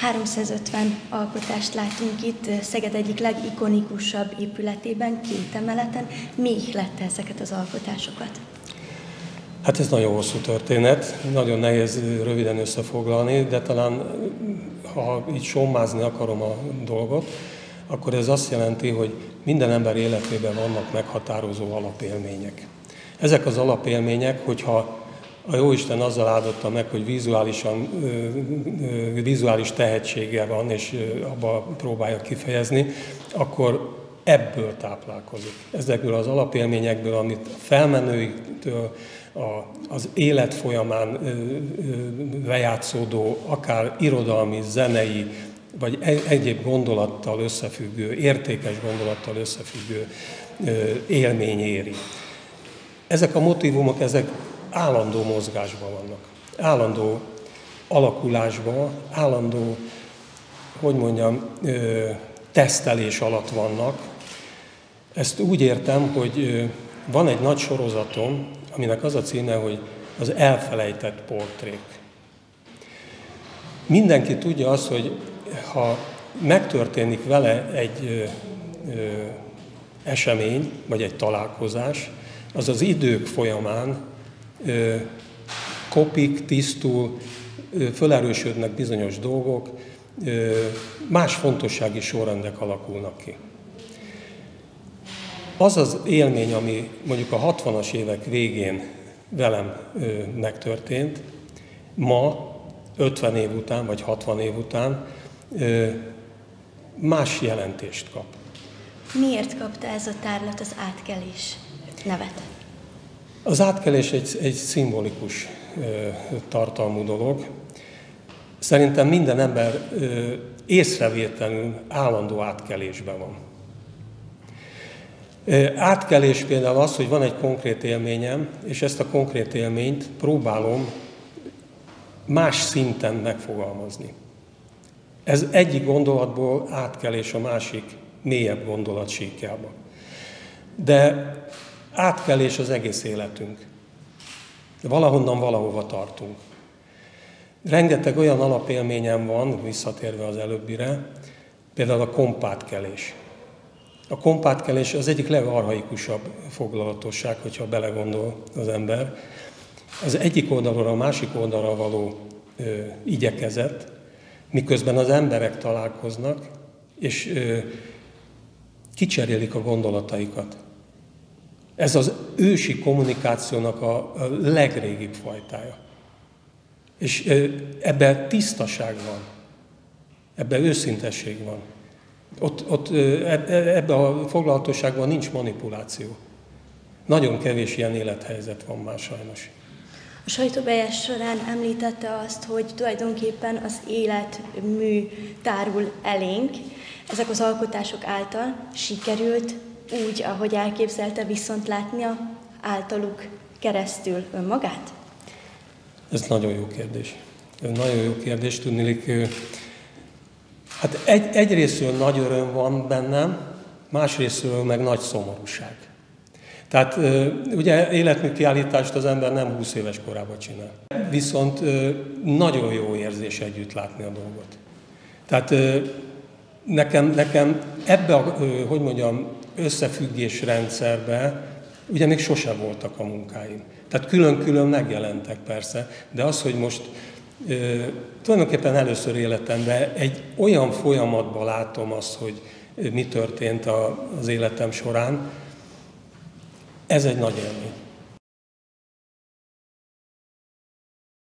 350 alkotást látunk itt, Szeged egyik legikonikusabb épületében, 2 emeleten. Mi ihlette ezeket az alkotásokat? Hát ez nagyon hosszú történet, nagyon nehéz röviden összefoglalni, de talán ha így sommázni akarom a dolgot, akkor ez azt jelenti, hogy minden ember életében vannak meghatározó alapélmények. Ezek az alapélmények, hogyha a Jóisten azzal áldotta meg, hogy vizuális tehetsége van, és abba próbálja kifejezni, akkor ebből táplálkozik. Ezekből az alapélményekből, amit a felmenőitől, az élet folyamán lejátszódó, akár irodalmi, zenei, vagy egyéb gondolattal összefüggő, értékes gondolattal összefüggő élmény éri. Ezek a motívumok, ezek állandó mozgásban vannak, állandó alakulásban, állandó, tesztelés alatt vannak. Ezt úgy értem, hogy van egy nagy sorozatom, aminek az a címe, hogy az elfelejtett portrék. Mindenki tudja azt, hogy ha megtörténik vele egy esemény, vagy egy találkozás, az az idők folyamán kopik, tisztul, felerősödnek bizonyos dolgok, más fontossági sorrendek alakulnak ki. Az az élmény, ami mondjuk a 60-as évek végén velem megtörtént, ma, 50 év után, vagy 60 év után más jelentést kap. Miért kapta ez a tárlat az átkelés nevet? Az átkelés egy szimbolikus tartalmú dolog. Szerintem minden ember észrevétlenül állandó átkelésben van. Átkelés például az, hogy van egy konkrét élményem, és ezt a konkrét élményt próbálom más szinten megfogalmazni. Ez egyik gondolatból átkelés a másik mélyebb gondolat síkjába. De átkelés az egész életünk. Valahonnan valahova tartunk. Rengeteg olyan alapélményem van, visszatérve az előbbire, például a kompátkelés. A kompátkelés az egyik legarchaikusabb foglalatosság, hogyha belegondol az ember. Az egyik oldalról a másik oldalra való igyekezet, miközben az emberek találkoznak, és kicserélik a gondolataikat. Ez az ősi kommunikációnak a legrégibb fajtája. És ebben tisztaság van, ebben őszintesség van. Ebben a foglalatosságban nincs manipuláció. Nagyon kevés ilyen élethelyzet van már sajnos. A sajtóbejárás során említette azt, hogy tulajdonképpen az életmű tárul elénk. Ezek az alkotások által sikerült úgy, ahogy elképzelte, viszont látnia általuk keresztül önmagát? Ez nagyon jó kérdés. Nagyon jó kérdés, tudniillik. Hát egyrészről nagy öröm van bennem, másrészről meg nagy szomorúság. Tehát ugye életműkiállítást az ember nem 20 éves korában csinál. Viszont nagyon jó érzés együtt látni a dolgot. Tehát nekem ebbe a, összefüggésrendszerbe ugye még sose voltak a munkáim. Tehát külön-külön megjelentek persze, de az, hogy most tulajdonképpen először életemben egy olyan folyamatban látom azt, hogy mi történt az életem során, ez egy nagy élmény.